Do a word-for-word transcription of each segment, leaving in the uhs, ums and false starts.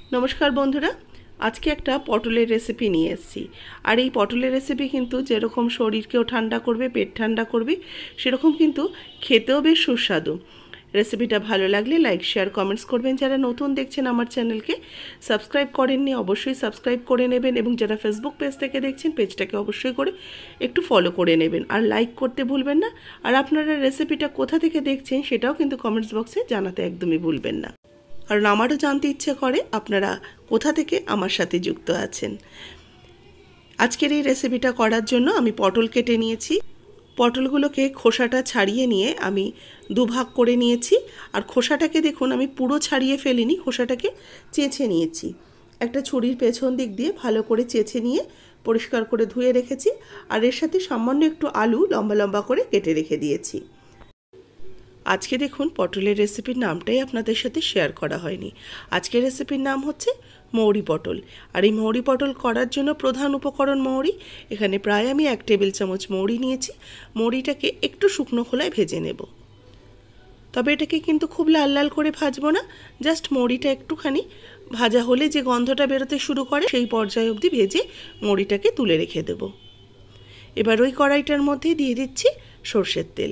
नमस्कार बंधुरा आज के एक पटलेर रेसिपि निये एसेछि और ये पटलेर रेसिपि किन्तु जेरकम शरीरकेও ठंडा करबे पेट ठंडा करबे सेरकम किन्तु खेतेও बेश सुस्वादु। रेसिपिटा भालो लागले लाइक शेयर कमेंट्स करबेन। जारा नतून देखছেন আমার চ্যানেলকে সাবস্ক্রাইব করেননি অবশ্যই সাবস্ক্রাইব করে নেবেন এবং যারা ফেসবুক পেজ থেকে দেখছেন পেজটাকে অবশ্যই করে একটু ফলো করে নেবেন আর লাইক করতে ভুলবেন না। আর আপনারা রেসিপিটা কোথা থেকে দেখছেন সেটাও কিন্তু কমেন্টস বক্সে জানাতে একদমই ভুলবেন না। কারণ আমারও জানতে ইচ্ছে করে আপনারা কোথা থেকে আমার সাথে যুক্ত আছেন। আজকের এই রেসিপিটা করার জন্য আমি পটল কেটে নিয়েছি। পটলগুলোকে খোসাটা ছাড়িয়ে নিয়ে আমি দুভাগ করে নিয়েছি আর খোসাটাকে দেখুন আমি পুরো ছাড়িয়ে ফেলিনি, খোসাটাকে চেঁচে নিয়েছি। একটা ছুরির পেছন দিক দিয়ে ভালো করে চেঁচে নিয়ে পরিষ্কার করে ধুয়ে রেখেছি আর এর সাথে সামান্য একটু আলু লম্বা লম্বা করে কেটে রেখে দিয়েছি। আজকে দেখুন পটলের রেসিপির নামটাই আপনাদের সাথে শেয়ার করা হয়নি। আজকের রেসিপির নাম হচ্ছে মৌরি পটল আর এই মৌরি পটল করার জন্য প্রধান উপকরণ মৌরি। এখানে প্রায় আমি এক টেবিল চামচ মৌরি নিয়েছি। মৌরিটাকে একটু শুকনো খোলায় ভেজে নেব, তবে এটাকে কিন্তু খুব লাল লাল করে ভাজবো না, জাস্ট মৌরিটা একটুখানি ভাজা হলে যে গন্ধটা বেরোতে শুরু করে সেই পর্যায়ে অবধি ভেজে মৌরিটাকে তুলে রেখে দেব। এবার ওই কড়াইটার মধ্যে দিয়ে দিচ্ছি সরষের তেল।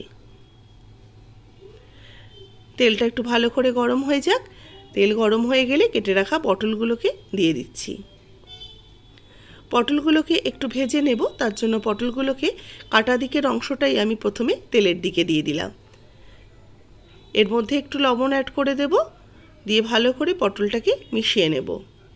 তেলটা একটু ভালো করে গরম হয়ে যাক। তেল গরম হয়ে গেলে কেটে রাখা পটলগুলোকে দিয়ে দিচ্ছি। পটলগুলোকে একটু ভেজে নেব, তার জন্য পটলগুলোকে কাটা দিকের অংশটাই আমি প্রথমে তেলের দিকে দিয়ে দিলাম। এর মধ্যে একটু লবণ অ্যাড করে দেব, দিয়ে ভালো করে পটলটাকে মিশিয়ে নেব।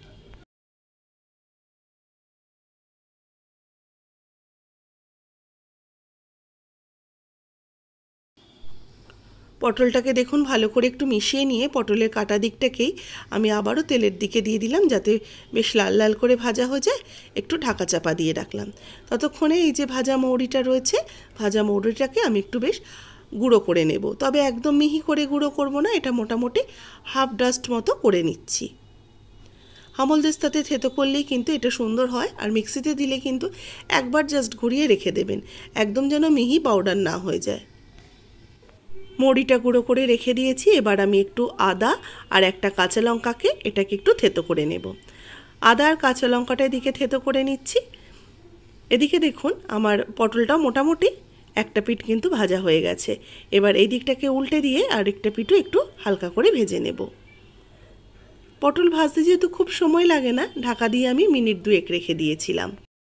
পটলটাকে দেখুন ভালো করে একটু মিশিয়ে নিয়ে পটলের কাটা দিকটাকেই আমি আবারও তেলের দিকে দিয়ে দিলাম যাতে বেশ লাল লাল করে ভাজা হয়ে যায়। একটু ঢাকা চাপা দিয়ে রাখলাম। ততক্ষণে এই যে ভাজা মৌরিটা রয়েছে, ভাজা মৌরিটাকে আমি একটু বেশ গুঁড়ো করে নেব, তবে একদম মিহি করে গুঁড়ো করব না, এটা মোটামুটি হাফ ডাস্ট মতো করে নিচ্ছি। হামলদিস্তাতে থেতো করলেই কিন্তু এটা সুন্দর হয় আর মিক্সিতে দিলে কিন্তু একবার জাস্ট ঘুরিয়ে রেখে দেবেন, একদম যেন মিহি পাউডার না হয়ে যায়। মৌরিটা গুঁড়ো করে রেখে দিয়েছি। এবার আমি একটু আদা আর একটা কাঁচা লঙ্কাকে এটাকে একটু থেতো করে নেব। আদা আর কাঁচা লঙ্কাটা এদিকে থেতো করে নিচ্ছি। এদিকে দেখুন আমার পটলটা মোটামুটি একটা পিঠ কিন্তু ভাজা হয়ে গেছে। এবার এই দিকটাকে উল্টে দিয়ে আর একটা পিঠও একটু হালকা করে ভেজে নেব। পটল ভাজতে যেহেতু খুব সময় লাগে না, ঢাকা দিয়ে আমি মিনিট দুয়েক রেখে দিয়েছিলাম।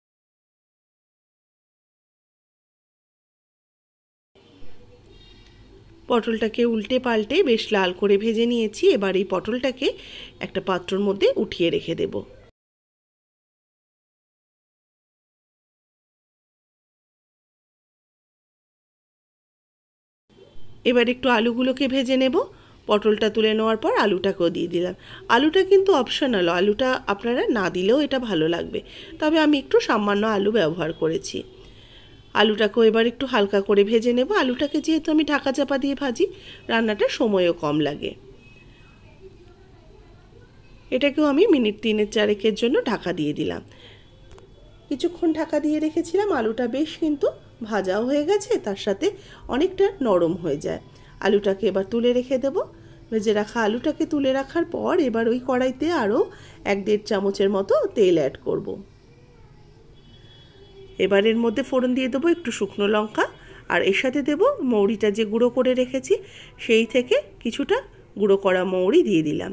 পটলটাকে উল্টে পাল্টে বেশ লাল করে ভেজে নিয়েছি। এবার এই পটলটাকে একটা পাত্রর মধ্যে উঠিয়ে রেখে দেব। এবার একটু আলুগুলোকে ভেজে নেব। পটলটা তুলে নেওয়ার পর আলুটাকেও দিয়ে দিলাম। আলুটা কিন্তু অপশনাল, আলুটা আপনারা না দিলেও এটা ভালো লাগবে, তবে আমি একটু সামান্য আলু ব্যবহার করেছি। আলুটাকেও এবার একটু হালকা করে ভেজে নেব। আলুটাকে যেহেতু আমি ঢাকা চাপা দিয়ে ভাজি, রান্নাটা সময়ও কম লাগে। এটাকেও আমি মিনিট তিনের চারেকের জন্য ঢাকা দিয়ে দিলাম। কিছুক্ষণ ঢাকা দিয়ে রেখেছিলাম। আলুটা বেশ কিন্তু ভাজাও হয়ে গেছে, তার সাথে অনেকটা নরম হয়ে যায়। আলুটাকে এবার তুলে রেখে দেব। ভেজে রাখা আলুটাকে তুলে রাখার পর এবার ওই কড়াইতে আরও এক দেড় চামচের মতো তেল অ্যাড করব। এবার এর মধ্যে ফোড়ন দিয়ে দেবো একটু শুকনো লঙ্কা আর এর সাথে দেব মৌরিটা যে গুঁড়ো করে রেখেছি সেই থেকে কিছুটা গুঁড়ো করা মৌরি দিয়ে দিলাম।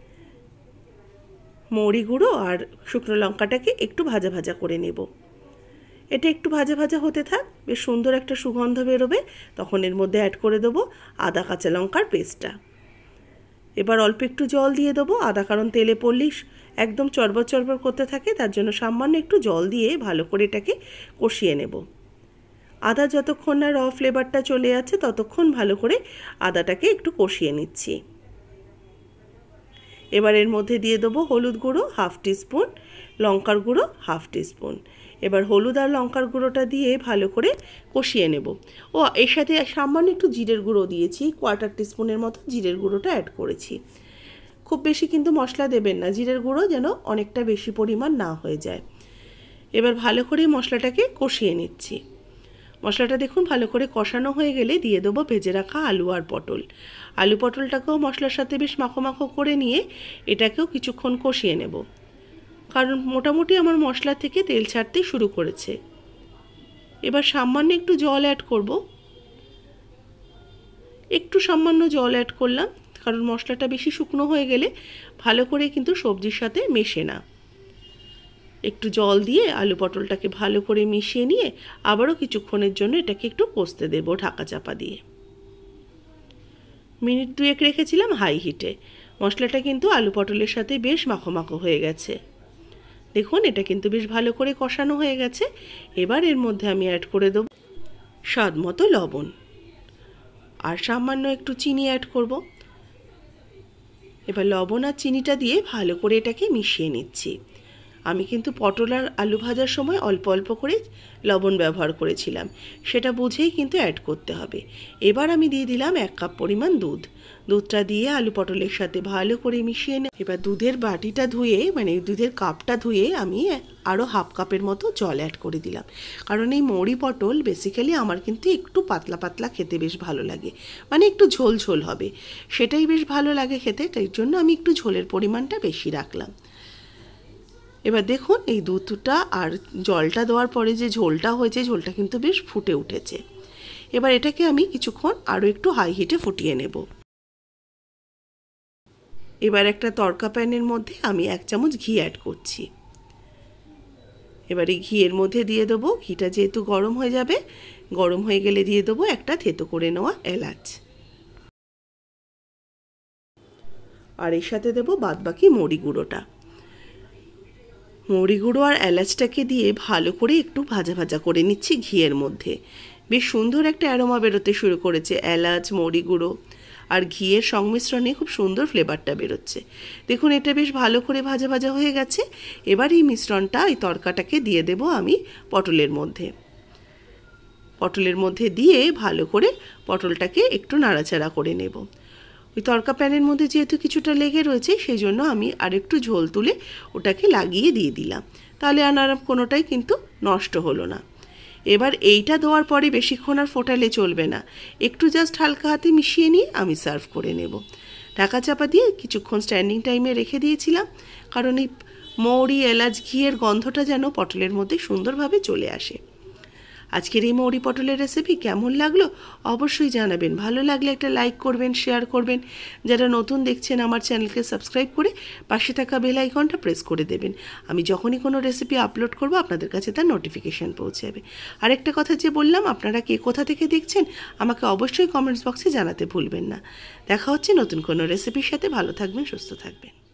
মৌরি গুঁড়ো আর শুকনো লঙ্কাটাকে একটু ভাজা ভাজা করে নেব। এটা একটু ভাজা ভাজা হতে থাক, বেশ সুন্দর একটা সুগন্ধ বেরোবে, তখন এর মধ্যে অ্যাড করে দেবো আদা কাঁচা লঙ্কার পেস্টটা। এবার অল্প একটু জল দিয়ে দেবো। আদা কারণ তেলে পড়লেই একদম চরবর চরবর করতে থাকে, তার জন্য সামান্য একটু জল দিয়ে ভালো করে এটাকে কষিয়ে নেব। আদা যতক্ষণ না র ফ্লেভারটা চলে যাচ্ছে ততক্ষণ ভালো করে আদাটাকে একটু কষিয়ে নিচ্ছি। এবার এর মধ্যে দিয়ে দেবো হলুদ গুঁড়ো হাফ টিস্পুন, লঙ্কার গুঁড়ো হাফ টিস্পুন। এবার হলুদ আর লঙ্কার গুঁড়োটা দিয়ে ভালো করে কষিয়ে নেব। ও এর সাথে সামান্য একটু জিরের গুঁড়ো দিয়েছি, কোয়ার্টার টিস্পুনের মতো জিরের গুঁড়োটা অ্যাড করেছি। খুব বেশি কিন্তু মশলা দেবেন না, জিরের গুঁড়ো যেন অনেকটা বেশি পরিমাণ না হয়ে যায়। এবার ভালো করে মশলাটাকে কষিয়ে নিচ্ছি। মশলাটা দেখুন ভালো করে কষানো হয়ে গেলে দিয়ে দেবো ভেজে রাখা আলু আর পটল। আলু পটলটাকেও মশলার সাথে বেশ মাখো মাখো করে নিয়ে এটাকেও কিছুক্ষণ কষিয়ে নেব, কারণ মোটামুটি আমার মশলা থেকে তেল ছাড়তে শুরু করেছে। এবার সামান্য একটু জল অ্যাড করব, একটু সামান্য জল অ্যাড করলাম, কারণ মশলাটা বেশি শুকনো হয়ে গেলে ভালো করে কিন্তু সবজির সাথে মেশে না। একটু জল দিয়ে আলু পটলটাকে ভালো করে মিশিয়ে নিয়ে আবারও কিছুক্ষণের জন্য এটাকে একটু কষতে দেব ঢাকা চাপা দিয়ে। মিনিট দুয়েক রেখেছিলাম হাই হিটে। মশলাটা কিন্তু আলু পটলের সাথে বেশ মাখো মাখো হয়ে গেছে। দেখুন এটা কিন্তু বেশ ভালো করে কষানো হয়ে গেছে। এবার এর মধ্যে আমি অ্যাড করে দেব স্বাদ মতো লবণ আর সামান্য একটু চিনি অ্যাড করব। এবার লবণ আর চিনিটা দিয়ে ভালো করে এটাকে মিশিয়ে নিচ্ছি। আমি কিন্তু পটল আর আলু ভাজার সময় অল্প অল্প করে লবণ ব্যবহার করেছিলাম, সেটা বুঝেই কিন্তু অ্যাড করতে হবে। এবার আমি দিয়ে দিলাম এক কাপ পরিমাণ দুধ। দুধটা দিয়ে আলু পটলের সাথে ভালো করে মিশিয়ে নে। এবার দুধের বাটিটা ধুয়ে, মানে দুধের কাপটা ধুয়ে আমি আরও হাফ কাপের মতো জল অ্যাড করে দিলাম, কারণ এই মৌরি পটল বেসিক্যালি আমার কিন্তু একটু পাতলা পাতলা খেতে বেশ ভালো লাগে, মানে একটু ঝোল ঝোল হবে, সেটাই বেশ ভালো লাগে খেতে। তাই জন্য আমি একটু ঝোলের পরিমাণটা বেশি রাখলাম। এবার দেখুন এই দুধটা আর জলটা দেওয়ার পরে যে ঝোলটা হয়েছে, ঝোলটা কিন্তু বেশ ফুটে উঠেছে। এবার এটাকে আমি কিছুক্ষণ আরও একটু হাই হিটে ফুটিয়ে নেব। এবার একটা তড়কা প্যানের মধ্যে আমি এক চামচ ঘি অ্যাড করছি। এবার এই ঘিয়ের মধ্যে দিয়ে দেবো, ঘিটা যেহেতু গরম হয়ে যাবে, গরম হয়ে গেলে দিয়ে দেবো একটা থেতো করে নেওয়া এলাচ, আর এর সাথে দেবো বাদবাকি মৌরি গুঁড়োটা। মৌরি গুঁড়ো আর এলাচটাকে দিয়ে ভালো করে একটু ভাজা ভাজা করে নিচ্ছি ঘিয়ের মধ্যে। বেশ সুন্দর একটা অ্যারোমা বেরোতে শুরু করেছে, এলাচ মৌরি গুঁড়ো আর ঘিয়ের সংমিশ্রণে খুব সুন্দর ফ্লেভারটা বেরোচ্ছে। দেখুন এটা বেশ ভালো করে ভাজা ভাজা হয়ে গেছে। এবার এই মিশ্রণটা, এই তরকাটাকে দিয়ে দেব আমি পটলের মধ্যে। পটলের মধ্যে দিয়ে ভালো করে পটলটাকে একটু নাড়াচাড়া করে নেব। ওই তড়কা প্যানের মধ্যে যেহেতু কিছুটা লেগে রয়েছে, সেই জন্য আমি আরেকটু ঝোল তুলে ওটাকে লাগিয়ে দিয়ে দিলাম, তাহলে আর কোনোটাই কিন্তু নষ্ট হলো না। এবার এইটা দেওয়ার পরে বেশিক্ষণ আর ফোটালে চলবে না, একটু জাস্ট হালকা হাতে মিশিয়ে নিয়ে আমি সার্ভ করে নেব। ঢাকা চাপা দিয়ে কিছুক্ষণ স্ট্যান্ডিং টাইমে রেখে দিয়েছিলাম, কারণ এই মৌরি এলাচ ঘিয়ের গন্ধটা যেন পটলের মধ্যে সুন্দরভাবে চলে আসে। আজকের এই মৌরি পটলের রেসিপি কেমন লাগলো অবশ্যই জানাবেন। ভালো লাগলে একটা লাইক করবেন, শেয়ার করবেন। যারা নতুন দেখছেন আমার চ্যানেলকে সাবস্ক্রাইব করে পাশে থাকা বেল আইকনটা প্রেস করে দেবেন। আমি যখনই কোনো রেসিপি আপলোড করব আপনাদের কাছে তার নোটিফিকেশান পৌঁছে যাবে। আরেকটা কথা যে বললাম, আপনারা কে কোথা থেকে দেখছেন আমাকে অবশ্যই কমেন্টস বক্সে জানাতে ভুলবেন না। দেখা হচ্ছে নতুন কোনো রেসিপির সাথে। ভালো থাকবেন, সুস্থ থাকবেন।